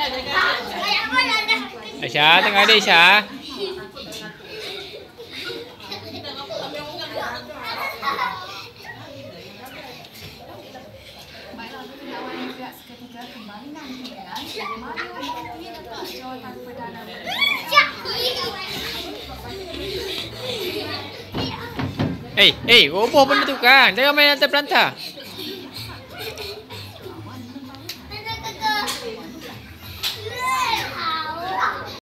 Aisyah, tengah ada Aisyah. Roboh benda tu kan. Jangan main lantai pelantar.